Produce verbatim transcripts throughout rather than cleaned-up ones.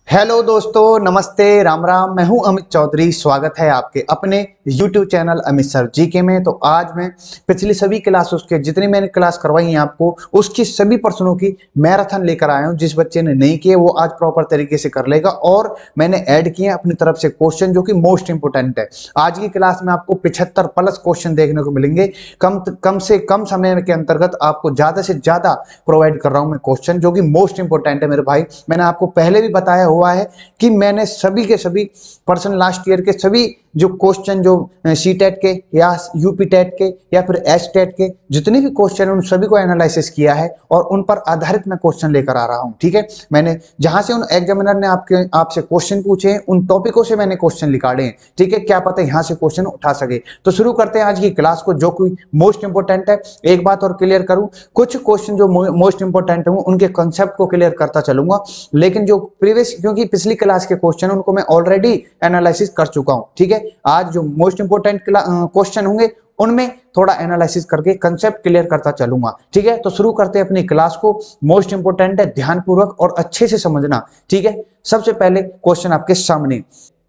Hello दोस्तों, नमस्ते, राम राम। मैं हूं अमित चौधरी। स्वागत है आपके अपने YouTube channel Amit sir GK में। तो आज मैं पिछली सभी क्लास उसके जितनी मैंने क्लास करवाई हैं आपको, उसकी सभी प्रश्नों की मैराथन लेकर आया हूं। जिस बच्चे ने नहीं किए वो आज प्रॉपर तरीके से कर लेगा। और मैंने ऐड किए अपनी तरफ से क्वेश्चन जो कि मोस्ट इंपोर्टेंट है। आज की क्लास में आपको पिछहत्तर प्लस क्वेश्चन देखने को मिलेंगे। कम कम से कम समय के अंतर्गत आपको ज्यादा से ज्यादा प्रोवाइड कर रहा हूं मैं क्वेश्चन जो कि मोस्ट इंपोर्टेंट है मेरे भाई। मैंने आपको पहले भी बताया हुआ है कि मैंने सभी के सभी पर्सन लास्ट ईयर के सभी जो क्वेश्चन जो सी टेट के या यूपी टेट के या फिर एस टेट के जितने भी क्वेश्चन हैं उन सभी को एनालिसिस किया है और उन पर आधारित मैं क्वेश्चन लेकर आ रहा हूं। ठीक है, मैंने जहां से उन एग्जामिनर ने आपके आपसे क्वेश्चन पूछे हैं उन टॉपिकों से मैंने क्वेश्चन निकाले हैं। ठीक है, क्या पता यहां से क्वेश्चन उठा सके। तो शुरू करते हैं आज की क्लास को जो कि मोस्ट इंपोर्टेंट है। एक बात और क्लियर करूं, कुछ क्वेश्चन जो मोस्ट इंपोर्टेंट है उनके कंसेप्ट को क्लियर करता चलूंगा, लेकिन जो प्रीवियस क्योंकि पिछली क्लास के क्वेश्चन उनको मैं ऑलरेडी एनालिसिस कर चुका हूं। ठीक है, आज जो मोस्ट इंपोर्टेंट क्वेश्चन होंगे उनमें थोड़ा एनालिसिस करके कंसेप्ट क्लियर करता चलूंगा। ठीक है, तो शुरू करते हैं अपनी क्लास को। मोस्ट इंपोर्टेंट है, ध्यानपूर्वक और अच्छे से समझना। ठीक है, सबसे पहले क्वेश्चन आपके सामने,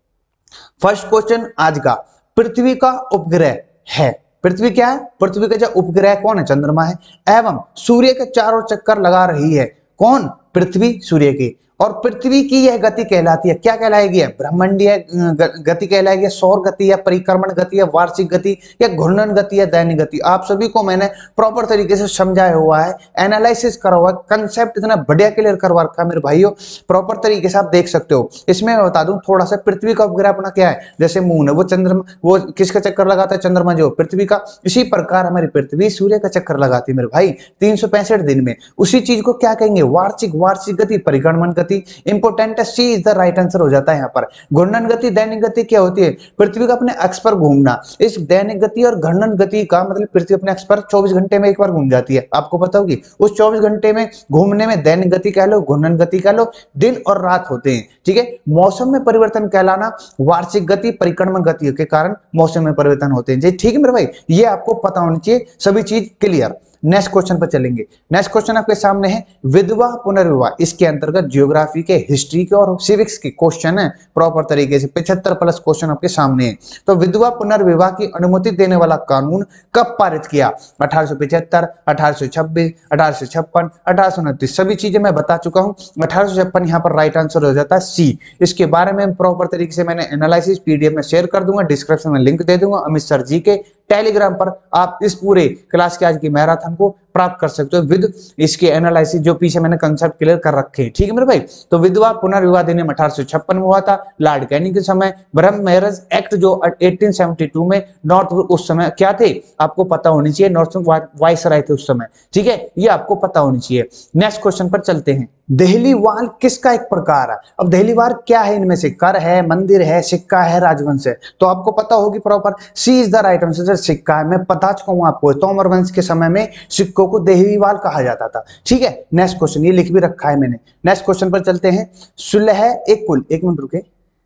फर्स्ट क्वेश्चन आज का, पृथ्वी का उपग्रह है। पृथ्वी क्या है? पृथ्वी का जो उपग्रह कौन है? चंद्रमा है। एवं सूर्य के चारों चक्कर लगा रही है। कौन? पृथ्वी सूर्य की। और पृथ्वी की यह गति कहलाती है, क्या कहलाएगी? ब्रह्मंडीय गति कहलाएगी, सौर गति या परिक्रमण गति या वार्षिक गति या घूर्णन गति या दैनिक गति। आप सभी को मैंने प्रॉपर तरीके से समझाया हुआ है, एनालिसिस करा हुआ है, कंसेप्ट इतना बढ़िया क्लियर करवा रखा है मेरे भाइयों, प्रॉपर तरीके से आप देख सकते हो। इसमें मैं बता दूं थोड़ा सा, पृथ्वी का उपग्रह अपना क्या है? जैसे मून है वो चंद्रमा, वो किसका चक्कर लगाता है? चंद्रमा जो पृथ्वी का। इसी प्रकार हमारी पृथ्वी सूर्य का चक्कर लगाती है मेरे भाई तीन सौ पैंसठ दिन में। उसी चीज को क्या कहेंगे? वार्षिक वार्षिक गति, परिक्रमण गति। इंपोर्टेंट है, C is the right answer हो जाता है यहाँ पर। घूर्णन गति, दैनिक गति क्या होती है? पृथ्वी का अपने अक्ष पर घूमना। इस दैनिक गति और घूर्णन गति का मतलब पृथ्वी अपने अक्ष पर चौबीस घंटे में एक बार घूम जाती है, आपको पता होगी। उस चौबीस घंटे में घूमने में दैनिक गति कह लो, घूर्णन गति कह लो, दिन और रात होते हैं। ठीक है, मौसम में परिवर्तन कहलाना वार्षिक गति, परिक्रमण गति के कारण मौसम में परिवर्तन होते हैं। जी ठीक है मेरे भाई, ये आपको पता होनी चाहिए, सभी चीज क्लियर। नेक्स्ट क्वेश्चन पर चलेंगे। नेक्स्ट क्वेश्चन आपके सामने है, विधवा पुनर्विवाह। इसके अंतर्गत ज्योग्राफी के, हिस्ट्री के और सिविक्स के क्वेश्चन है प्रॉपर तरीके से। पचहत्तर प्लस क्वेश्चन आपके सामने है। तो विधवा पुनर्विवाह की अनुमति देने वाला कानून कब पारित किया? अठारह सौ पिछहत्तर, अठारह सौ छब्बीस, अठारह सौ छप्पन, अठारह सौ उनतीस। सभी चीजें मैं बता चुका हूं। अठारह सौ छप्पन यहाँ पर राइट आंसर हो जाता है सी। इसके बारे में प्रॉपर तरीके से मैंने एनालिसिस पीडीएफ में शेयर कर दूंगा, डिस्क्रिप्शन में लिंक दे दूंगा। अमित सर जी के टेलीग्राम पर आप इस पूरे क्लास के आज की मैराथन को प्राप्त कर सकते हो विद इसके एनालिसिस जो पीछे मैंने कंसेप्ट क्लियर कर रखे हैं। ठीक है मेरे भाई, तो विधवा पुनर्विवाह अधिनियम अठारह सौ छप्पन में हुआ था, लॉर्ड कैनिंग के समय। ब्रह्म मैरिज एक्ट जो अठारह सौ बहत्तर में, नॉर्थ उस समय क्या थे आपको पता होनी चाहिए, नॉर्थ वायसराय थे उस समय। ठीक है, ये आपको पता होनी चाहिए। नेक्स्ट क्वेश्चन पर चलते हैं। देहली वाल किसका एक प्रकार है? अब देहली वाल क्या है? इनमें से कर है, मंदिर है, सिक्का है, राजवंश है। तो आपको पता होगी proper, C is the right answer. सिक्का है, मैं बता चुका हूं आपको, तोमर वंश के समय में सिक्कों को देहलीवाल कहा जाता था। ठीक है, नेक्स्ट क्वेश्चन ये लिख भी रखा है मैंने। नेक्स्ट क्वेश्चन पर चलते हैं। सुलह एक कुल, एक मिनट रुके,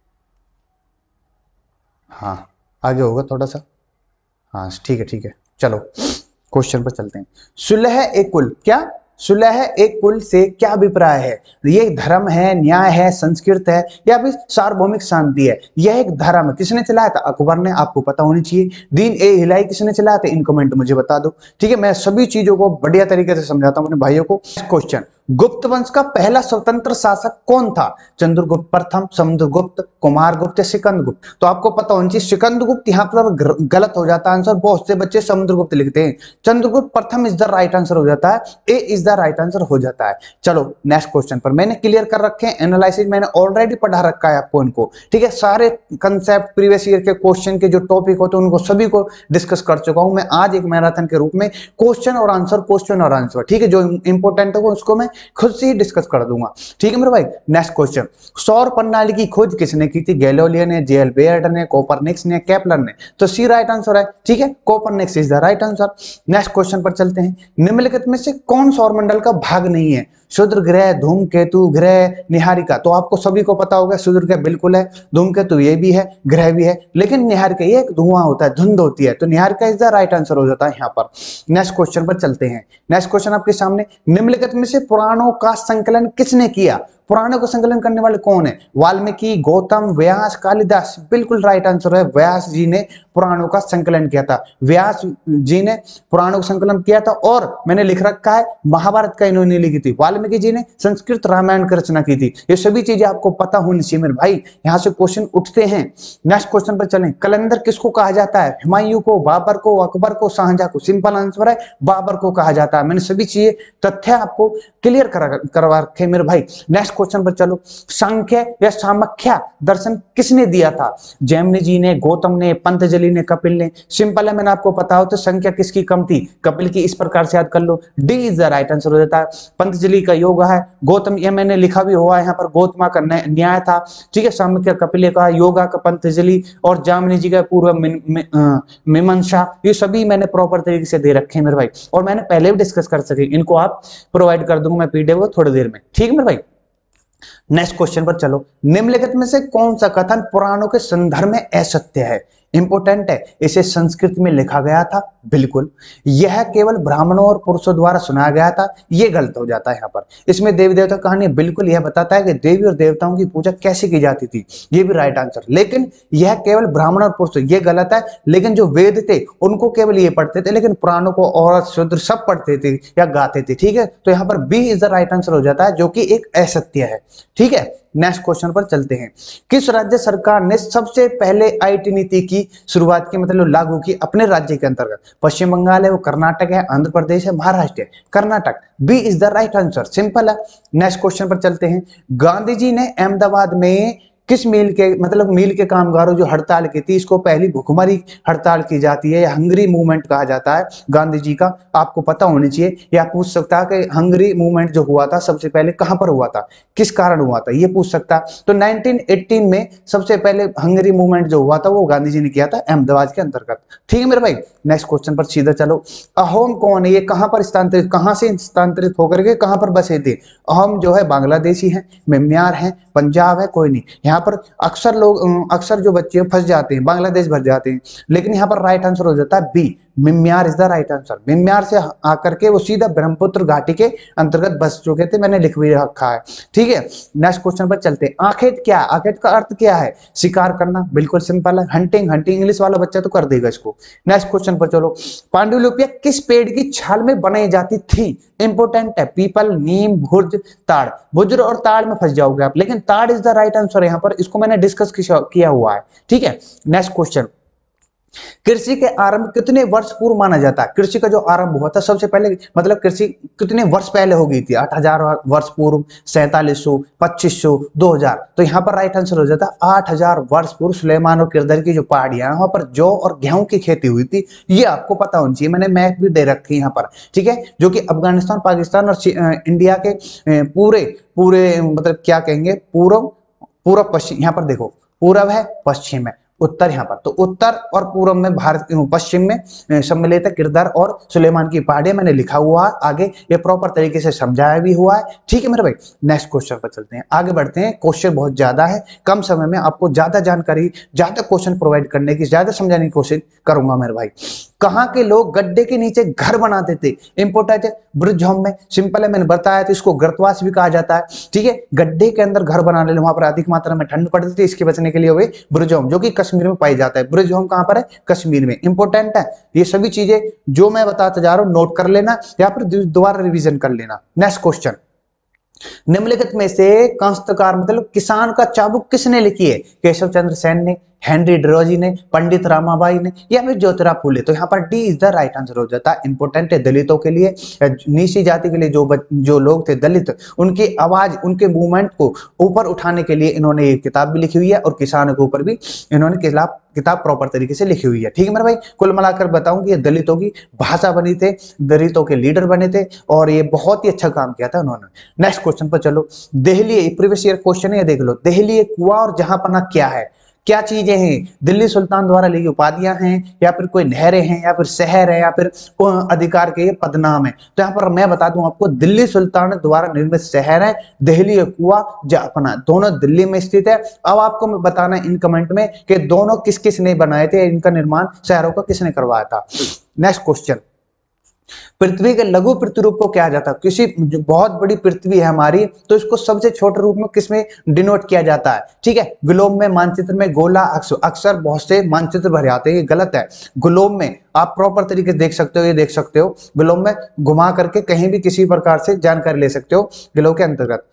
हाँ आगे होगा थोड़ा सा, हाँ ठीक है ठीक है, चलो क्वेश्चन पर चलते हैं। सुलह एक कुल क्या? सुलह एक कुल से क्या अभिप्राय है? ये धर्म है, न्याय है, संस्कृत है या फिर सार्वभौमिक शांति है? यह एक धर्म है। किसने चलाया था? अकबर ने, आपको पता होनी चाहिए। दीन ए इलाही किसने चलाया था? इन कमेंट मुझे बता दो। ठीक है, मैं सभी चीजों को बढ़िया तरीके से समझाता हूं अपने भाइयों को। क्वेश्चन, गुप्त वंश का पहला स्वतंत्र शासक कौन था? चंद्रगुप्त प्रथम, समुद्रगुप्त, कुमारगुप्त या सिकंदगुप्त? तो आपको पता होना चाहिए सिकंदगुप्त, यहाँ पर गलत हो जाता है आंसर, बहुत से बच्चे समुद्रगुप्त लिखते हैं। चंद्रगुप्त प्रथम इज द राइट आंसर हो जाता है, A is the right answer हो जाता है। चलो नेक्स्ट क्वेश्चन पर मैंने क्लियर कर रखे हैं, एनालिसिस मैंने ऑलरेडी पढ़ा रखा है आपको इनको। ठीक है, सारे कंसेप्ट प्रीवियस ईयर के क्वेश्चन के जो टॉपिक होते हैं उनको सभी को डिस्कस कर चुका हूं मैं। आज एक मैराथन के रूप में क्वेश्चन और आंसर, क्वेश्चन और आंसर। ठीक है, जो इंपॉर्टेंट होगा उसको मैं खुद से ही डिस्कस कर दूंगा। ठीक है मेरे भाई, नेक्स्ट क्वेश्चन, सौर प्रणाली की खोज किसने की थी? गैलीलियो ने, जे एल बेयर्ड ने, कोपरनिकस ने, केपलर ने? तो सी राइट आंसर है। ठीक है, Copernicus is the right answer. Next question पर चलते हैं। निम्नलिखित में से कौन सौरमंडल का भाग नहीं है? क्षुद्र ग्रह, धूमकेतु, ग्रह, निहारिका। तो आपको सभी को पता होगा क्षुद्र ग्रह बिल्कुल है, धूमकेतु ये भी है, ग्रह भी है, लेकिन निहारिका ये एक धुआं होता है, धुंध होती है, तो निहारिका इज द राइट आंसर हो जाता है यहाँ पर। नेक्स्ट क्वेश्चन पर चलते हैं। नेक्स्ट क्वेश्चन आपके सामने, निम्नलिखित में से पुराणों का संकलन किसने किया? पुराणों का संकलन करने वाले कौन है? वाल्मीकि, गौतम, व्यास, कालिदास। बिल्कुल राइट आंसर है, व्यास जी ने पुराणों का संकलन किया था। व्यास जी ने पुराणों का संकलन किया था और मैंने लिख रखा है महाभारत का इन्होंने लिखी थी। वाल्मीकि जी ने संस्कृत रामायण की रचना की थी। ये सभी चीजें आपको पता होनी चाहिए मेरे भाई, यहां से क्वेश्चन उठते हैं। नेक्स्ट क्वेश्चन पर चलें। कलंदर किसको कहा जाता है? हुमायूं को, बाबर को, अकबर को, शाहजहां को? सिंपल आंसर है बाबर को कहा जाता है। मैंने सभी चीजें तथ्य आपको क्लियर करवा रखे मेरे भाई। नेक्स्ट क्वेश्चन पर चलो। सांख्य या सामख्या दर्शन किसने दिया था? जैमिनि जी ने, गौतम ने, पतंजलि ने, कपिल ने? सिंपल है, मैंने आपको पता हो तो संख्या किसकी कम थी? कपिल की। इस प्रकार से याद कर लो, D is the right answer हो जाता है। पतंजलि का योग है, गौतम, ये मैंने लिखा भी हुआ यहाँ पर, गौतमा का न्याय था, ठीक है। सामख्या कपिल का, योगा का पतंजलि और जामिनी जी का पूर्व मीमांसा। ये सभी मैंने प्रॉपर तरीके से दे रखे हैं मेरे भाई, और मैंने पहले भी डिस्कस कर सके। इनको आप प्रोवाइड कर दूंगा मैं पीडीएफ को थोड़ी देर में, ठीक है मेरे भाई। नेक्स्ट क्वेश्चन पर चलो। निम्नलिखित में से कौन सा कथन पुराणों के संदर्भ में असत्य है? इंपोर्टेंट है, इसे संस्कृत में लिखा गया था। बिल्कुल, यह केवल ब्राह्मणों और पुरुषों द्वारा सुनाया गया था। यह गलत हो जाता है यहाँ पर। इसमें देवी देवता कहानी बिल्कुल यह बताता है कि देवी और देवताओं की पूजा कैसे की जाती थी, यह भी राइट आंसर। लेकिन यह केवल ब्राह्मण और पुरुष, यह गलत है। लेकिन जो वेद थे उनको केवल ये पढ़ते थे, लेकिन पुराणों को औरत शूद्र सब पढ़ते थे या गाते थे, ठीक है। तो यहाँ पर B is the right answer हो जाता है, जो कि एक असत्य है, ठीक है। नेक्स्ट क्वेश्चन पर चलते हैं। किस राज्य सरकार ने सबसे पहले आईटी नीति की शुरुआत की, मतलब लागू की अपने राज्य के अंतर्गत? पश्चिम बंगाल है, वो कर्नाटक है, आंध्र प्रदेश है, महाराष्ट्र है? Karnataka. B is the right answer, simple है। नेक्स्ट क्वेश्चन पर चलते हैं। गांधी जी ने अहमदाबाद में किस मिल के, मतलब मिल के कामगारों जो हड़ताल की थी, इसको पहली भुखमरी हड़ताल की जाती है या हंगरी मूवमेंट कहा जाता है गांधी जी का, आपको पता होनी चाहिए। या पूछ सकता है कि हंगरी मूवमेंट जो हुआ था सबसे पहले कहां पर हुआ था, किस कारण हुआ था, ये पूछ सकता। तो नाइनटीन एटीन में सबसे पहले हंगरी मूवमेंट जो हुआ था वो गांधी जी ने किया था अहमदाबाद के अंतर्गत, ठीक है मेरे भाई। नेक्स्ट क्वेश्चन पर सीधा चलो। अहोम कौन है? ये कहां पर स्थानांतरित, कहां से स्थानांतरित होकर के कहां पर बसे थे? अहोम जो है बांग्लादेशी है, म्यांमार है, पंजाब है, कोई नहीं। यहाँ पर अक्सर लोग, अक्सर जो बच्चे फंस जाते हैं, बांग्लादेश भर जाते हैं, लेकिन यहाँ पर राइट आंसर हो जाता है B, Myanmar is the right answer. Myanmar से आकर के वो सीधा ब्रह्मपुत्र घाटी के अंतर्गत बस चुके थे, मैंने लिख भी रखा है, ठीक है। नेक्स्ट क्वेश्चन पर चलते हैं। आखेट क्या? आखेट का अर्थ क्या है? शिकार करना, बिल्कुल सिंपल है। हंटिंग, हंटिंग इंग्लिश वाला बच्चा तो कर देगा इसको। नेक्स्ट क्वेश्चन पर चलो। पांडुलिपियां किस पेड़ की छाल में बनाई जाती थी? इंपोर्टेंट है, पीपल, नीम, भुर्ज, ताड़। भुज्र और ताड़ में फंस जाओगे आप, लेकिन ताड़ इज द राइट आंसर यहाँ पर, इसको मैंने डिस्कस किया हुआ है, ठीक है। Next question. कृषि के आरंभ कितने वर्ष पूर्व माना जाता है? कृषि का जो आरंभ हुआ था सबसे पहले, मतलब कृषि कितने वर्ष पहले हो गई थी? आठ हजार वर्ष पूर्व, सैतालीस सौ, पच्चीस सौ, दो हजार। तो यहाँ पर राइट आंसर हो जाता है आठ हजार वर्ष पूर्व। सुलेमान और किरदर की जो पहाड़ियां वहां पर जौ और गेहूं की खेती हुई थी, ये आपको पता होनी चाहिए। मैंने मैप भी दे रखी है यहाँ पर, ठीक है, जो कि अफगानिस्तान, पाकिस्तान और इंडिया के पूरे पूरे मतलब क्या कहेंगे, पूर्व पूर्व पश्चिम। यहाँ पर देखो, पूर्व है, पश्चिम है, उत्तर यहाँ पर। तो उत्तर और पूर्व में भारत, पश्चिम में सम्मिलित है किरदार और सुलेमान की पहाड़ियां, मैंने लिखा हुआ है आगे, ये प्रॉपर तरीके से समझाया भी हुआ है, ठीक है मेरे भाई। नेक्स्ट क्वेश्चन पर चलते हैं, आगे बढ़ते हैं। क्वेश्चन बहुत ज्यादा है, कम समय में आपको ज्यादा जानकारी, ज्यादा क्वेश्चन प्रोवाइड करने की, ज्यादा समझाने की कोशिश करूंगा मेरे भाई। कहाँ के लोग गड्ढे के नीचे घर बनाते थे? इंपोर्टेंट है, ब्रिज होम में। सिंपल है, मैंने बताया था, इसको गर्तवास भी कहा जाता है, ठीक है। गड्ढे के अंदर घर बनाने, वहां पर अधिक मात्रा में ठंड पड़ती थी, इसके बचने के लिए वे ब्रिज होम, जो कि कश्मीर में पाई जाता है। ब्रिज होम कहां पर है? कश्मीर में। इंपोर्टेंट है, ये सभी चीजें जो मैं बताता जा रहा हूं नोट कर लेना या फिर दोबारा रिवीजन कर लेना। Next question. निम्नलिखित में से काश्तकार मतलब किसान का चाबुक किसने लिखी है? केशव चंद्र सेन ने, हेनरी ड्रोजी ने, पंडित रामाबाई ने, या फिर ज्योतिराव फूले? तो यहाँ पर D is the right answer हो जाता है। इंपोर्टेंट है, दलितों के लिए, नीची जाति के लिए, जो जो लोग थे दलित, उनकी आवाज, उनके मूवमेंट को ऊपर उठाने के लिए इन्होंने ये किताब भी लिखी हुई है, और किसानों के ऊपर भी इन्होंने किताब किताब प्रॉपर तरीके से लिखी हुई है, ठीक है मेरे भाई। कुल मिलाकर बताऊं कि ये दलितों की भाषा बनी थे, दलितों के लीडर बने थे, और ये बहुत ही अच्छा काम किया था उन्होंने। नेक्स्ट क्वेश्चन पर चलो। दहलीए, प्रीवियस ईयर क्वेश्चन है, देख लो। दहलीए कुआं और जहांपना क्या है? क्या चीजें हैं? दिल्ली सुल्तान द्वारा ली गई उपाधियां हैं, या फिर कोई नहरें हैं, या फिर शहर है, या फिर अधिकार के पदनाम है? तो यहाँ पर मैं बता दूं आपको, दिल्ली सुल्तान द्वारा निर्मित शहर है दिल्ली कुआं जहांपना, दोनों दिल्ली में स्थित है। अब आपको मैं बताना इन कमेंट में कि दोनों किस किस ने बनाए थे, इनका निर्माण शहरों का किसने करवाया था। Next question. पृथ्वी के लघु प्रतिरूप को क्या जाता है, किसी जो बहुत बड़ी पृथ्वी है हमारी तो इसको सबसे छोटे रूप में किसमें डिनोट किया जाता है, ठीक है। ग्लोब में, मानचित्र में गोला अक्ष, अक्सर बहुत से मानचित्र भरे आते हैं, ये गलत है। ग्लोब में आप प्रॉपर तरीके से देख सकते हो, ये देख सकते हो ग्लोब में घुमा करके कहीं भी किसी प्रकार से जानकारी ले सकते हो ग्लोब के अंतर्गत।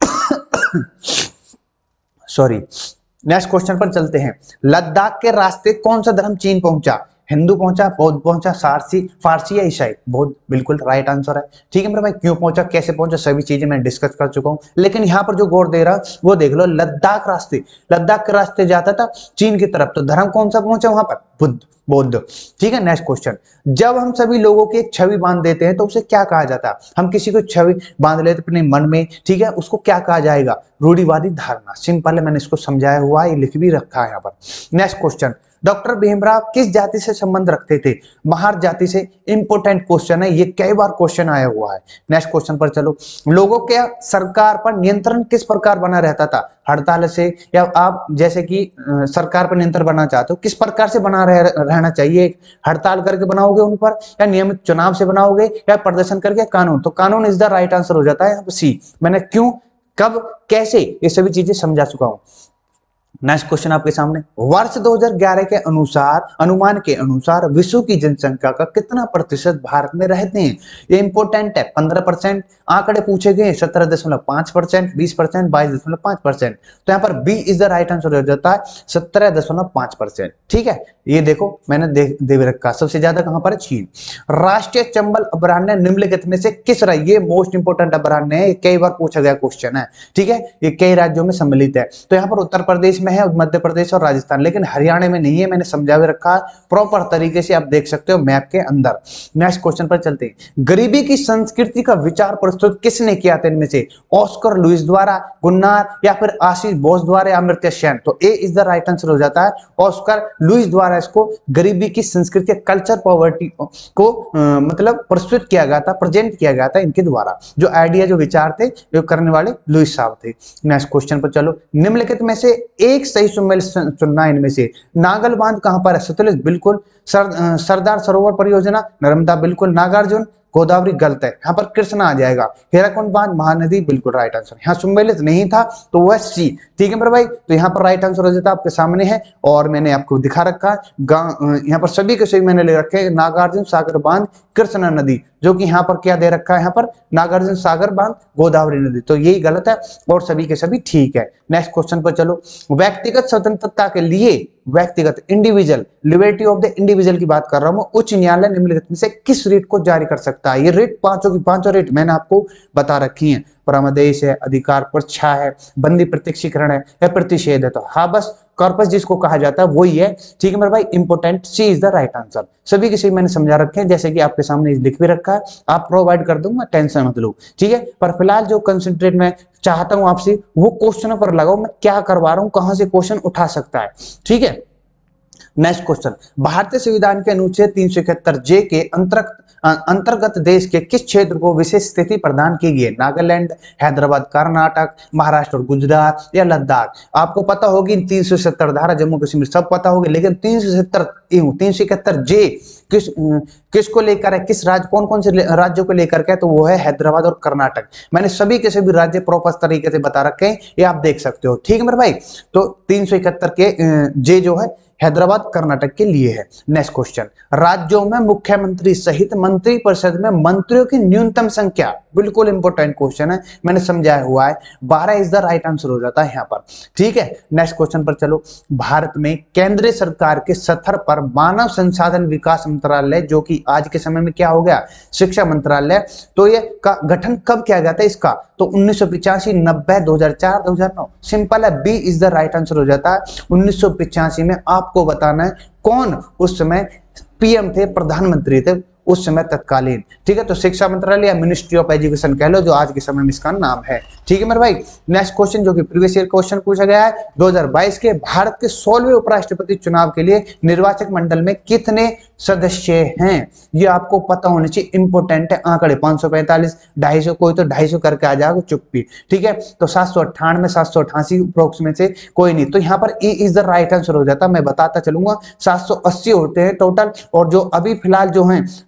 सॉरी। नेक्स्ट क्वेश्चन पर चलते हैं। लद्दाख के रास्ते कौन सा धर्म चीन पहुंचा, हिंदू पहुंचा, बौद्ध पहुंचा, फारसी फारसी या ईसाई, बौद्ध बिल्कुल राइट आंसर है, ठीक है मेरे भाई। क्यों पहुंचा, कैसे पहुंचा, सभी चीजें मैं डिस्कस कर चुका हूं, लेकिन यहाँ पर जो गौर दे रहा वो देख लो, लद्दाख रास्ते, लद्दाख के रास्ते जाता था चीन की तरफ, तो धर्म कौन सा पहुंचा वहां पर, बुद्ध, बौद्ध, ठीक है। नेक्स्ट क्वेश्चन, जब हम सभी लोगों की एक छवि बांध देते हैं तो उसे क्या कहा जाता है, हम किसी को छवि बांध लेते अपने मन में, ठीक है, उसको क्या कहा जाएगा, रूढ़िवादी धारणा। सिंपल है, मैंने इसको समझाया हुआ है, ये लिख भी रखा है यहाँ पर। नेक्स्ट क्वेश्चन, डॉक्टर भीमराव किस जाति से संबंध रखते थे, महार जाति से। इंपोर्टेंट क्वेश्चन है, ये कई बार क्वेश्चन आया हुआ है। नेक्स्ट क्वेश्चन पर चलो, लोगों के सरकार पर नियंत्रण किस प्रकार बना रहता था, हड़ताल से, या आप जैसे कि अ, सरकार पर नियंत्रण बनाना चाहते हो किस प्रकार से बना रह, रहना चाहिए, हड़ताल करके बनाओगे उन पर, या नियमित चुनाव से बनाओगे, या प्रदर्शन करके, कानून, तो कानून इज द राइट आंसर हो जाता है सी। मैंने क्यों, कब, कैसे, ये सभी चीजें समझा चुका हूं। नेक्स्ट क्वेश्चन आपके सामने, वर्ष दो हज़ार ग्यारह के अनुसार, अनुमान के अनुसार विश्व की जनसंख्या का कितना प्रतिशत भारत में रहते हैं, ये इंपोर्टेंट है। पंद्रह परसेंट आंकड़े पूछे गए, सत्रह दशमलव पांच परसेंट, बीस परसेंट, बाईस दशमलव पांच परसेंट, तो यहाँ पर B is the right answer हो जाता है सत्रह दशमलव पांच परसेंट, ठीक है। ये देखो मैंने दे, दे रखा, सबसे ज्यादा कहां पर है, चीन। राष्ट्रीय चंबल अभयारण्य निम्नलिखित में से किस राज्य, ये मोस्ट इंपोर्टेंट अभयारण्य है, कई बार पूछा गया क्वेश्चन है, ठीक है, ये कई राज्यों में सम्मिलित है, तो यहाँ पर उत्तर प्रदेश में है, मध्य प्रदेश और राजस्थान, लेकिन हरियाणा में नहीं है, मैंने समझा भी रखा प्रॉपर तरीके से, आप देख सकते हो मैप के अंदर। नेक्स्ट क्वेश्चन पर चलते हैं, गरीबी की संस्कृति का विचार प्रस्तुत किसने किया था इनमें से, ऑस्कर लुइस द्वारा, गुन्नार, या फिर आशीष बोस द्वारा, या अमर्त्य सेन, तो A is the right answer हो जाता है ऑस्कर लुइस द्वारा इसको गरीबी की संस्कृति, कल्चर पॉवर्टी को आ, मतलब प्रस्तुत किया गया था, प्रेजेंट किया गया था इनके द्वारा, जो आइडिया, जो विचार थे, जो करने वाले लुइस साहब थे। नेक्स्ट क्वेश्चन पर चलो, निम्नलिखित में से एक सही सुमेल चुनना इनमें से, नागल बांध कहां पर है, सतलुज बिल्कुल, सर, सरदार सरोवर परियोजना, नर्मदा बिल्कुल, नागार्जुन, गोदावरी गलत है, यहाँ पर कृष्णा आ जाएगा, हीराकुंड बांध, महानदी बिल्कुल राइट आंसर, यहाँ सुमेलित नहीं था तो वह सी, ठीक है मेरे भाई, तो यहाँ पर राइट आंसर हो जाता है आपके सामने है, और मैंने आपको दिखा रखा है, यहाँ पर सभी के सभी मैंने ले रखे हैं, नागार्जुन सागर बांध, कृष्णा नदी, जो कि यहाँ पर क्या दे रखा है, यहाँ पर नागार्जुन सागर बांध, गोदावरी नदी, तो यही गलत है और सभी के सभी ठीक है। नेक्स्ट क्वेश्चन पर चलो, व्यक्तिगत स्वतंत्रता के लिए, व्यक्तिगत individual liberty of the individual की बात कर रहा हूं, उच्च न्यायालय निम्नलिखित में से किस रिट को जारी कर सकता है, ये रिट पांचों की पांचों रिट मैंने आपको बता रखी है, परमादेश है, अधिकार परीक्षा है, बंदी प्रत्यक्षीकरण है, या प्रतिषेध है, तो हाँ बस कॉर्पस जिसको कहा जाता है वही है, ठीक है मेरे भाई, important C is the right answer. सभी के सभी मैंने समझा रखे हैं, जैसे कि आपके सामने लिख भी रखा है, आप प्रोवाइड कर दूंगा, टेंशन मत लो, ठीक है। पर फिलहाल जो कंसंट्रेट मैं चाहता हूं आपसे वो क्वेश्चन पर लगाओ, मैं क्या करवा रहा हूं, कहां से क्वेश्चन उठा सकता है, ठीक है। नेक्स्ट क्वेश्चन, भारतीय संविधान के अनुच्छेद तीन सौ इकहत्तर जे के अंतर्गत अंतर्गत देश के किस क्षेत्र को विशेष स्थिति प्रदान की गई है, नागालैंड, हैदराबाद, कर्नाटक, महाराष्ट्र और गुजरात, या लद्दाख। आपको पता होगी तीन सौ सत्तर धारा, जम्मू कश्मीर सब पता होगी, लेकिन तीन सौ सत्तर तीन सौ इकहत्तर जे किस किसको लेकर है, किस राज्य, कौन कौन से राज्यों को लेकर के, तो वो है हैदराबाद और कर्नाटक। मैंने सभी के सभी राज्य प्रॉपर तरीके से बता रखे हैं, ये आप देख सकते हो, ठीक है मेरे भाई। तो तीन सौ इकहत्तर के जे जो है हैदराबाद कर्नाटक के लिए है। नेक्स्ट क्वेश्चन, राज्यों में मुख्यमंत्री सहित मंत्रिपरिषद में मंत्रियों की न्यूनतम संख्या, बिल्कुल इंपॉर्टेंट क्वेश्चन है, मैंने समझाया हुआ है, बारह इज द राइट आंसर हो जाता है यहाँ पर, ठीक है। नेक्स्ट क्वेश्चन पर चलो, भारत में केंद्रीय सरकार के स्तर पर मानव संसाधन विकास मंत्रालय, जो कि आज के समय में क्या हो गया, शिक्षा मंत्रालय, तो ये का गठन कब किया गया था इसका, तो उन्नीस सौ पिचासी, नब्बे, दो हजार चार, दो हजार नौ, सिंपल है, B is the right answer हो जाता है उन्नीस सौ पिचासी में। आपको बताना है कौन उस समय पीएम थे, प्रधानमंत्री थे उस समय तत्कालीन, ठीक है। तो शिक्षा मंत्रालय या मिनिस्ट्री ऑफ एजुकेशन कह लो, जो आज के समय में इसका नाम है, ठीक है मेरे भाई। नेक्स्ट क्वेश्चन, जो कि प्रीवियस ईयर क्वेश्चन पूछा गया है, दो हजार बाईस के भारत के सोलहवें उपराष्ट्रपति चुनाव के लिए निर्वाचक मंडल में कितने सदस्य हैं, ये आपको पता होना चाहिए, इंपोर्टेंट है आंकड़े, पांच सौ पैंतालीस, ढाई सौ, कोई तो ढाई सौ करके आ जाएगा चुप्पी, ठीक है। तो सात सौ अट्ठानवे, सात सौ अठासी अप्रोक्स में से कोई नहीं, तो यहाँ पर A is the right answer हो जाता है। मैं बताता चलूंगा, सात सौ अस्सी होते हैं टोटल, और जो अभी फिलहाल जो है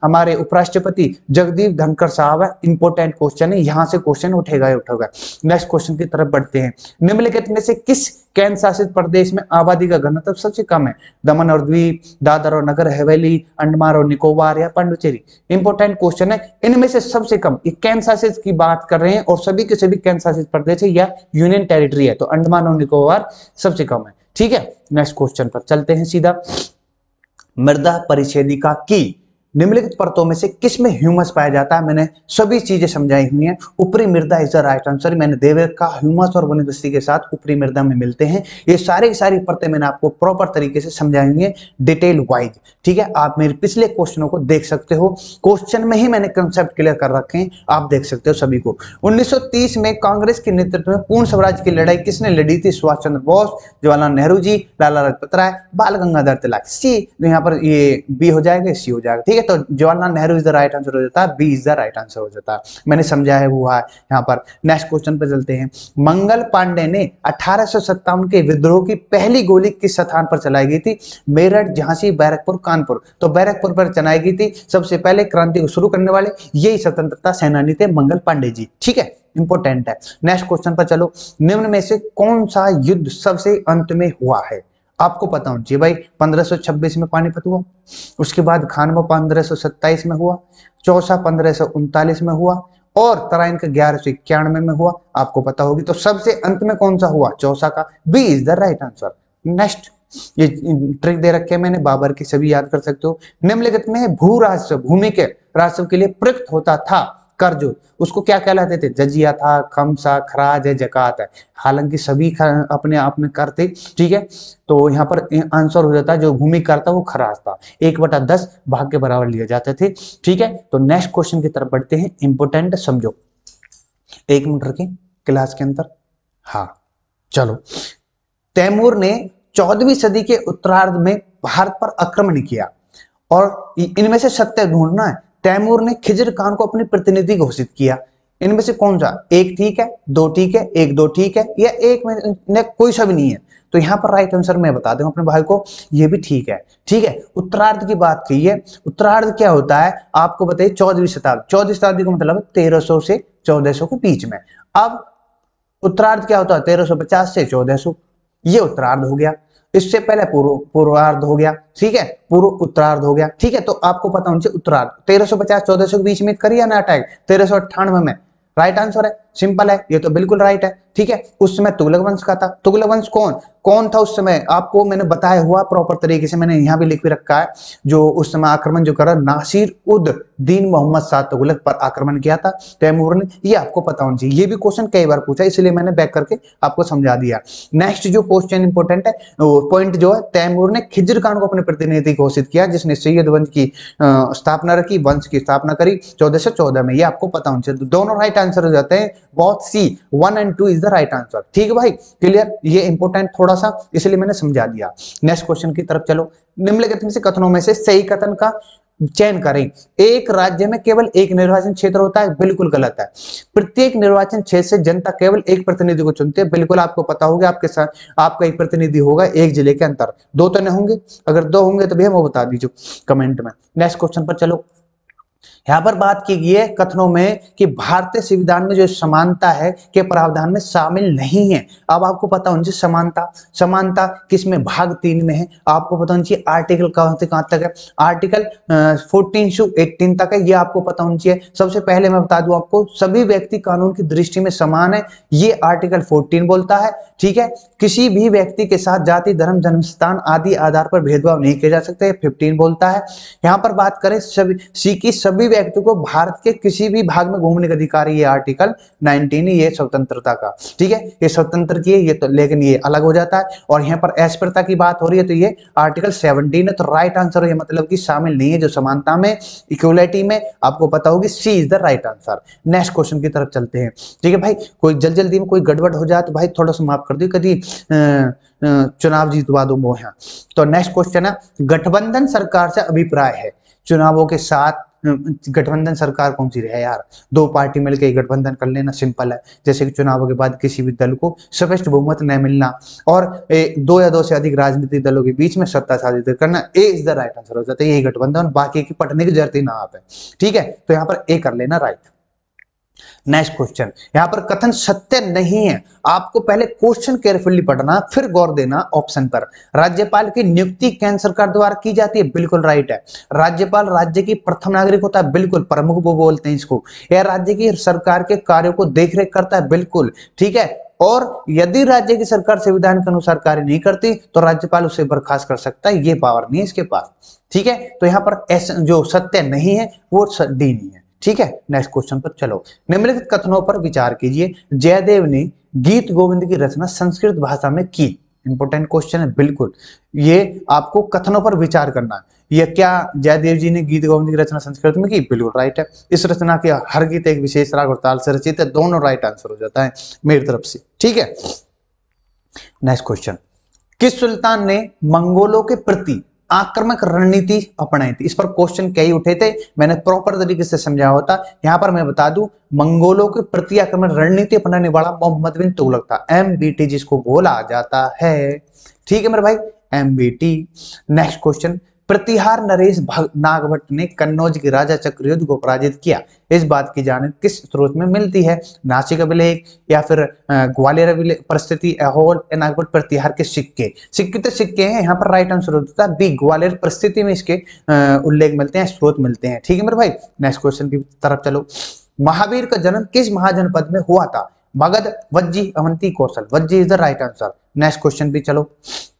हमारे उपराष्ट्रपति जगदीप धनखड़ साहब है। इंपॉर्टेंट क्वेश्चन है, यहां से क्वेश्चन उठेगा ही उठेगा। नेक्स्ट क्वेश्चन की तरफ बढ़ते हैं। निम्नलिखित में से किस केंद्र शासित प्रदेश में आबादी का घनत्व सबसे कम है? दमन और द्वीप, दादर और नगर हवेली, अंडमान और निकोबार या पांडुचेरी? इंपॉर्टेंट क्वेश्चन है, इनमें से सबसे कम, ये केंद्र शासित की बात कर रहे हैं और सभी के सभी केंद्र शासित प्रदेश है या यूनियन टेरिटरी है, तो अंडमान और निकोबार सबसे कम है। ठीक है, नेक्स्ट क्वेश्चन पर चलते हैं सीधा। मृदा परिच्छेदिका की निम्नलिखित परतों में से किसमें ह्यूमस पाया जाता है? मैंने सभी चीजें समझाई हुई हैं। ऊपरी मृदा इज द राइट आंसर। मैंने देवे का ह्यूमस और वनस्पति के साथ ऊपरी मृदा में मिलते हैं। ये सारी की सारी परतें मैंने आपको प्रॉपर तरीके से समझाई हुई है, डिटेल वाइज। ठीक है, आप मेरे पिछले क्वेश्चनों को देख सकते हो, क्वेश्चन में ही मैंने कंसेप्ट क्लियर कर रखे हैं, आप देख सकते हो सभी को। उन्नीस सौ तीस में कांग्रेस के नेतृत्व में पूर्ण स्वराज की लड़ाई किसने लड़ी थी? सुभाष चंद्र बोस, जवाहरलाल नेहरू जी, लाला लाजपत राय, बाल गंगाधर तिलक। सी, यहाँ पर ये बी हो जाएगा, सी हो जाएगा। ठीक है, तो Jawaharlal Nehru is the right answer हो जाता है, B is the right answer हो जाता है। मैंने समझा है वो है यहाँ पर। नेक्स्ट क्वेश्चन पे चलते हैं। मंगल पांडे ने अठारह सौ सत्तावन के विद्रोह की पहली गोली किस स्थान पर चलाई गई थी? मेरठ, झांसी, बैरकपुर, कानपुर। तो बैरकपुर पर चलाई गई थी। सबसे पहले क्रांति को शुरू करने वाले यही स्वतंत्रता सेनानी थे, मंगल पांडे जी। ठीक है, इंपॉर्टेंट है। नेक्स्ट क्वेश्चन पर चलो। निम्न में से कौन सा युद्ध सबसे अंत में हुआ है? आपको पता होना चाहिए भाई। पंद्रह सौ छब्बीस में पानीपत हुआ, उसके बाद खानवा पंद्रह सौ सत्ताईस में हुआ, चौसा पंद्रह सौ उनतालीस में हुआ और तराइन का ग्यारह सौ इक्यानवे में हुआ। आपको पता होगी। तो सबसे अंत में कौन सा हुआ? चौसा का। B is the right answer. Next, ये ट्रिक दे रखे हैं मैंने, बाबर की, सभी याद कर सकते हो। निम्नलिखित में भू राजस्व, भूमि के राजस्व के लिए प्रयुक्त होता था कर, जो उसको क्या कहलाते थे? जजिया था, खमसा, खराज है, जकात है। हालांकि सभी अपने आप में करते। ठीक है, तो यहाँ पर आंसर हो जाता है जो भूमि कर था वो खराज था। एक बटा दस भाग के बराबर लिए जाते थे। ठीक है, तो नेक्स्ट क्वेश्चन की तरफ बढ़ते हैं। इंपोर्टेंट समझो, एक मिनट रखें क्लास के अंदर। हाँ चलो। तैमूर ने चौदहवीं सदी के उत्तरार्ध में भारत पर आक्रमण किया और इनमें से सत्य ढूंढना है। तैमूर ने खिजर खान को अपनी प्रतिनिधि घोषित किया। इनमें से कौन सा? एक ठीक है, दो ठीक है, एक दो ठीक है, या एक में कोई सा भी नहीं है? तो यहाँ पर राइट आंसर मैं बता दूं अपने भाई को, ये भी ठीक है। ठीक है, उत्तरार्ध की बात की है। उत्तरार्ध क्या होता है आपको बताइए? चौदहवीं शताब्दी। चौदहवीं शताब्दी का मतलब तेरह सौ से चौदह सौ के बीच में। अब उत्तरार्ध क्या होता है? तेरह सौ पचास से चौदह सौ, ये उत्तरार्ध हो गया। इससे पहले पूर्व पूर्वार्ध हो गया। ठीक है, पूर्व उत्तरार्ध हो गया। ठीक है, तो आपको पता होना चाहिए उत्तरार्ध तेरह सौ पचास चौदह सौ के बीच में करिए ना अटैक, तेरह सौ अट्ठानवे में। राइट आंसर है, सिंपल है, ये तो बिल्कुल राइट है। ठीक है, उस समय तुगलक वंश का था। तुगलक वंश कौन कौन था उस समय? आपको मैंने बताया हुआ प्रॉपर तरीके से, मैंने यहाँ भी लिख भी रखा है। जो उस समय आक्रमण जो करा, नासिर उद दीन मोहम्मद शाह तुगलक पर आक्रमण किया था तैमूर ने, ये आपको पता होना चाहिए। ये भी क्वेश्चन कई बार पूछा, इसलिए मैंने बैक करके आपको समझा दिया। नेक्स्ट जो क्वेश्चन इंपोर्टेंट है, पॉइंट जो है, तैमूर ने खिजर खान को अपने प्रतिनिधि घोषित किया, जिसने सैयद वंश की स्थापना रखी, वंश की स्थापना करी चौदह सौ चौदह में। ये आपको पता होना चाहिए। दोनों राइट आंसर हो जाते हैं, बहुत सी one and two is the right answer. ठीक है भाई, क्लियर? ये इंपोर्टेंट थोड़ा सा, इसलिए मैंने समझा दिया। नेक्स्ट क्वेश्चन की तरफ चलो। निम्नलिखित में से कथनों में से सही कथन का चयन करें। एक राज्य में केवल एक निर्वाचन क्षेत्र होता है, बिल्कुल गलत है। प्रत्येक निर्वाचन क्षेत्र से जनता केवल एक प्रतिनिधि को चुनती है, बिल्कुल आपको पता होगा। आपके साथ आपका एक प्रतिनिधि होगा एक जिले के अंदर, दो तो नहीं होंगे। अगर दो होंगे तो भी हम वो बता दीजिए कमेंट में। नेक्स्ट क्वेश्चन पर चलो। यहाँ पर बात की गई है कथनों में कि भारतीय संविधान में जो समानता है के प्रावधान में शामिल नहीं है। अब आपको पता होना चाहिए समानता समानता किसमें? भाग तीन में है। आपको पता होना चाहिए आर्टिकल कहां से कहां तक है? आर्टिकल फोर्टीन से एटीन तक है, ये आपको पता होना चाहिए। सबसे पहले मैं बता दूं आपको, सभी व्यक्ति कानून की दृष्टि में समान है, ये आर्टिकल फोर्टीन बोलता है। ठीक है, किसी भी व्यक्ति के साथ जाति, धर्म, जन्म स्थान आदि आधार पर भेदभाव नहीं किया जा सकता, फिफ्टीन बोलता है। यहाँ पर बात करें सभी सी की, सभी व्यक्ति को भारत के किसी भी भाग में घूमने का अधिकार, ये आर्टिकल नाइनटीन, ये स्वतंत्रता का। ठीक है, ये स्वतंत्र की है ये तो, लेकिन ये अलग हो जाता है। और यहाँ पर अस्पृश्यता की बात हो रही है तो ये आर्टिकल सेवनटीन है। तो राइट आंसर है, मतलब कि शामिल नहीं है जो समानता में, इक्वलिटी में। आपको पता होगी C is the right answer. Next question की तरफ चलते हैं। ठीक है भाई, कोई जल्द जल्दी में कोई गड़बड़ हो जाए तो भाई थोड़ा सा माफ कर दो, कभी चुनाव जीतवा दो वो यहाँ। तो नेक्स्ट क्वेश्चन है, गठबंधन सरकार से अभिप्राय है चुनावों के साथ गठबंधन सरकार कौन सी है यार, दो पार्टी मिलकर गठबंधन कर लेना सिंपल है। जैसे कि चुनावों के बाद किसी भी दल को स्पष्ट बहुमत न मिलना और ए, दो या दो से अधिक राजनीतिक दलों के बीच में सत्ता साझेदारी करना, A is the right answer हो जाता है यही गठबंधन, बाकी की पढ़ने की जरूरत ही ना आप है। ठीक है, तो यहाँ पर ए कर लेना राइट। नेक्स्ट क्वेश्चन, यहां पर कथन सत्य नहीं है, आपको पहले क्वेश्चन केयरफुली पढ़ना फिर गौर देना ऑप्शन पर। राज्यपाल की नियुक्ति केंद्र सरकार द्वारा की जाती है, बिल्कुल राइट है। राज्यपाल राज्य की प्रथम नागरिक होता है, बिल्कुल, प्रमुख वो बोलते हैं इसको। यह राज्य की सरकार के कार्यों को देखरेख करता है, बिल्कुल ठीक है। और यदि राज्य की सरकार संविधान के अनुसार कार्य नहीं करती तो राज्यपाल उसे बर्खास्त कर सकता है, ये पावर नहीं है इसके पास। ठीक है, तो यहां पर ऐसा जो सत्य नहीं है वो डी नहीं है। ठीक है, नेक्स्ट क्वेश्चन पर चलो। निम्नलिखित कथनों पर विचार कीजिए। जयदेव ने गीत गोविंद की रचना संस्कृत भाषा में की, इंपोर्टेंट क्वेश्चन है, बिल्कुल ये आपको कथनों पर विचार करना है। ये क्या जयदेव जी ने गीत गोविंद की रचना संस्कृत में की, बिल्कुल राइट है। इस रचना के हर गीत एक विशेष राग और ताल से रचित है, दोनों राइट आंसर हो जाता है मेरी तरफ से। ठीक है, नेक्स्ट क्वेश्चन, किस सुल्तान ने मंगोलों के प्रति आक्रमक रणनीति अपनाई थी? इस पर क्वेश्चन कई उठे थे, मैंने प्रॉपर तरीके से समझाया होता। यहां पर मैं बता दूं, मंगोलों के प्रति आक्रमण रणनीति अपनाने वाला मोहम्मद बिन तुगलक था, एम बी टी जिसको बोला जाता है। ठीक है मेरे भाई, M B T. Next question, Pratihara नरेश नागभट्ट ने कन्नौज के राजा चक्रयुद्ध को पराजित किया, इस बात की जानकारी किस स्रोत में मिलती है? नासिक अभिलेख या फिर ग्वालियर अभिलेख, परिस्थिति, ऐहोल, नागभट्ट प्रतिहार के सिक्के? सिक्के तो सिक्के हैं, यहाँ पर राइट आंसर होता है बी, ग्वालियर परिस्थिति में इसके उल्लेख मिलते हैं, स्रोत मिलते हैं। ठीक है मेरे भाई, नेक्स्ट क्वेश्चन की तरफ चलो। महावीर का जन्म किस महाजनपद में हुआ था? Magadha, Vajji, Avanti, Kaushal? Vajji is the right answer. Next question भी चलो।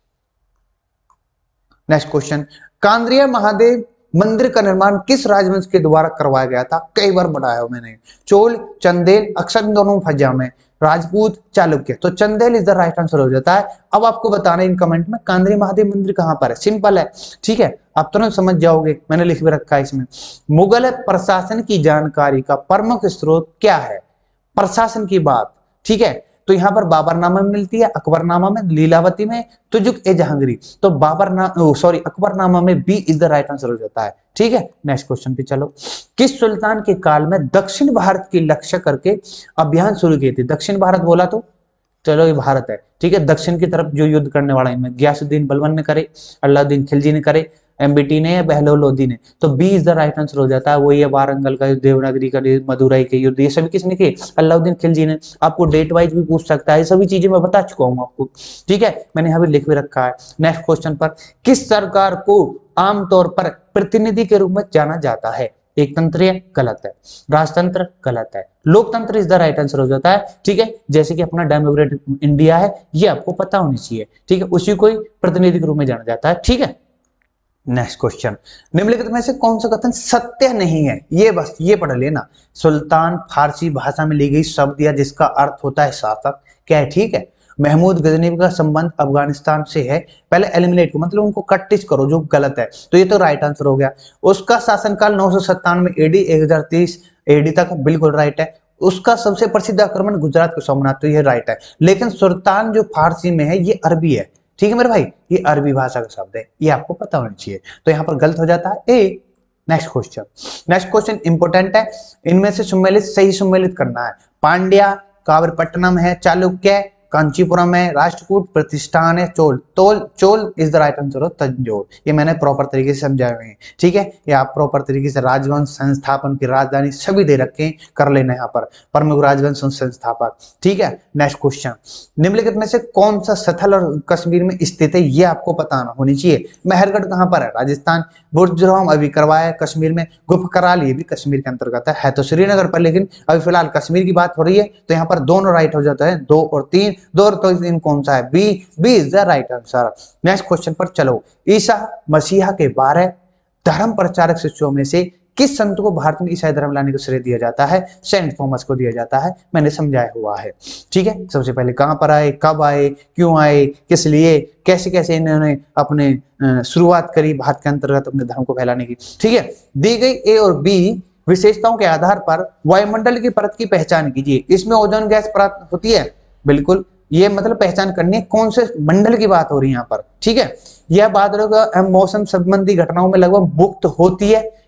नेक्स्ट क्वेश्चन, कांद्रिया महादेव मंदिर का निर्माण किस राजवंश के द्वारा करवाया गया था? कई बार बताया मैंने, चोल, चंदेल, अक्सर दोनों फज्जा में, राजपूत, चालुक्य। तो Chandel is the right answer हो जाता है। अब आपको बताना इन कमेंट में कांद्रिया महादेव मंदिर कहां पर है, सिंपल है। ठीक है, आप तुरंत समझ जाओगे, मैंने लिख भी रखा है इसमें। मुगल प्रशासन की जानकारी का प्रमुख स्रोत क्या है? प्रशासन की बात, ठीक है, तो यहां पर बाबरनामा में मिलती है, अकबरनामा में, लीलावती में, तुजुक ए जहांगीरी। तो बाबरनामा सॉरी अकबरनामा में B is the right answer हो जाता है। ठीक है, नेक्स्ट क्वेश्चन पे चलो। किस सुल्तान के काल में दक्षिण भारत की लक्ष्य करके अभियान शुरू किए थे? दक्षिण भारत बोला तो चलो ये भारत है। ठीक है, दक्षिण की तरफ जो युद्ध करने वाला इनमें गयासुद्दीन बलबन ने करे, अलाउद्दीन खिलजी ने करे, एमबीटी ने या बहलोल लोधी ने? तो B is the right answer हो जाता है। वही है वारंगल का युद्ध, देवनागरी का युद्ध, मदुरई के युद्ध, ये सभी किसने किए? अलाउद्दीन खिलजी ने। आपको डेट वाइज भी पूछ सकता है, ये सभी चीजें मैं बता चुका हूं आपको। ठीक है, मैंने यहाँ भी लिख भी रखा है। नेक्स्ट क्वेश्चन पर, किस सरकार को आमतौर पर प्रतिनिधि के रूप में जाना जाता है? एक तंत्र गलत है, राजतंत्र गलत है, लोकतंत्र इज द राइट आंसर हो जाता है। ठीक है, जैसे कि अपना डेमोक्रेटिक इंडिया है, ये आपको पता होनी चाहिए। ठीक है, उसी को प्रतिनिधि के रूप में जाना जाता है। ठीक है, नेक्स्ट क्वेश्चन, निम्नलिखित में से कौन सा कथन सत्य नहीं है? ये बस ये पढ़ लेना। सुल्तान फारसी भाषा में ली गई शब्द या जिसका अर्थ होता है शासक, क्या है? ठीक है, महमूद गजनवी का संबंध अफगानिस्तान से है, पहले एलिमिनेट करो, मतलब उनको कट टिच करो जो गलत है, तो ये तो राइट आंसर हो गया। उसका शासनकाल नौ सौ सत्तानवे एडी एक हजार तीस एडी तक, बिल्कुल राइट है। उसका सबसे प्रसिद्ध आक्रमण गुजरात को सोमनाथ, तो ये राइट है। लेकिन सुल्तान जो फारसी में है ये अरबी है। ठीक है मेरे भाई, ये अरबी भाषा का शब्द है, ये आपको पता होना चाहिए। तो यहाँ पर गलत हो जाता है A. Next question, next question important है, इनमें से सुमेलित सही सुमेलित करना है। पांड्या, कावरपट्टनम है, चालुक्य, कांचीपुरम है, राष्ट्रकूट, प्रतिष्ठान है, चोल। तोल Chola is the right answer हो तंजौर। ये मैंने प्रॉपर तरीके से समझाए हुए हैं। ठीक है, ये आप प्रॉपर तरीके से राजवंश, संस्थापन की राजधानी सभी दे रखे हैं, कर लेना यहाँ पर प्रमुख राजवंश संस्थापक। ठीक है, नेक्स्ट क्वेश्चन, निम्नलिखित में से कौन सा स्थल और कश्मीर में स्थित है? ये आपको पता होनी चाहिए। महरगढ़ कहाँ पर है? राजस्थान। बुर्जरोम अभी करवाया है कश्मीर में। गुफकराल ये भी कश्मीर के अंतर्गत है, है तो श्रीनगर पर, लेकिन अभी फिलहाल कश्मीर की बात हो रही है, तो यहाँ पर दोनों राइट हो जाता है, दो और तीन। दो और तो इन कौन सा है? B, B is the right answer. Next question पर चलो। ईसा मसीहा के बारह धर्म प्रचारक शिष्यों में से किस संत को भारत में ईसाई धर्म लाने का श्रेय दिया जाता है? सेंट थॉमस को दिया जाता है, मैंने समझाया हुआ है। ठीक है, सबसे पहले कहां पर आए, कब आए, क्यों आए, किस लिए, कैसे कैसे इन्होंने अपने शुरुआत करी भारत के अंतर्गत अपने धर्म को फैलाने की। ठीक है, दी गई ए और बी विशेषताओं के आधार पर वायुमंडल की परत की पहचान कीजिए। इसमें ओजोन गैस प्राप्त होती है, बिल्कुल, ये मतलब पहचान करनी है कौन से मंडल की बात हो रही है यहाँ पर। ठीक है, यह बादलों का मौसम संबंधी घटनाओं में लगभग मुक्त होती है,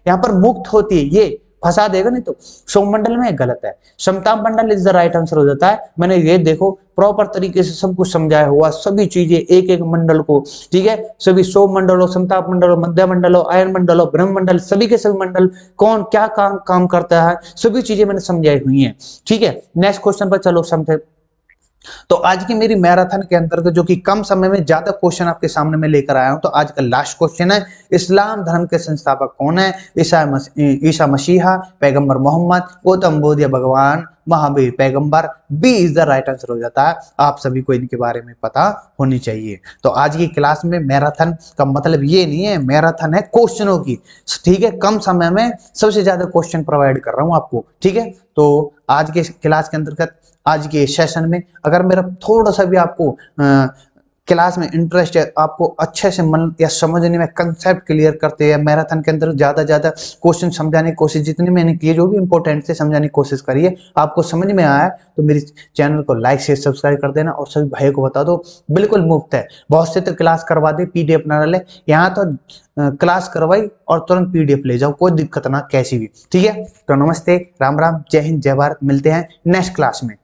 यहाँ पर मुक्त होती है, ये फंसा देगा नहीं तो। सौमंडल में गलत है, समताप मंडल इज द राइट आंसर हो जाता है। मैंने ये देखो प्रॉपर तरीके से सब कुछ समझाया हुआ, सभी चीजें एक एक मंडल को, ठीक है, सभी सौ मंडलों, समताप मंडलों, मध्य मंडलों, आयन मंडलों, ब्रह्म मंडल, सभी के सभी मंडल कौन क्या काम काम करता है, सभी चीजें मैंने समझाई हुई हैं, ठीक है। नेक्स्ट क्वेश्चन पर चलो समझे। तो आज की मेरी मैराथन के अंतर्गत जो कि कम समय में ज्यादा क्वेश्चन आपके सामने में लेकर आया हूं, तो आज का लास्ट क्वेश्चन है, इस्लाम धर्म के संस्थापक कौन है? ईसा मसीह, ईसा मसीहा, पैगंबर मोहम्मद, गौतम बुद्ध या भगवान महावीर पैगंबर। B is the right answer हो जाता है। आप सभी को इनके बारे में पता होनी चाहिए। तो आज की क्लास में मैराथन का मतलब ये नहीं है, मैराथन है क्वेश्चनों की, ठीक है, कम समय में सबसे ज्यादा क्वेश्चन प्रोवाइड कर रहा हूं आपको, ठीक है। तो आज के क्लास के अंतर्गत, आज के सेशन में अगर मेरा थोड़ा सा भी आपको आ, क्लास में इंटरेस्ट है, आपको अच्छे से मन या समझने में कंसेप्ट क्लियर करते हैं, मैराथन के अंदर ज्यादा ज्यादा क्वेश्चन समझाने की कोशिश, जितनी मैंने की जो भी इंपॉर्टेंट से समझाने की कोशिश करी है, आपको समझ में आया तो मेरे चैनल को लाइक शेयर सब्सक्राइब कर देना और सभी भाइयों को बता दो, बिल्कुल मुफ्त है। बहुत से तो क्लास करवा दे, पीडीएफ ना ले, यहाँ तो क्लास करवाई और तुरंत पीडीएफ ले जाओ, कोई दिक्कत ना कैसी भी, ठीक है। तो नमस्ते, राम राम, जय हिंद, जय भारत, मिलते हैं नेक्स्ट क्लास में।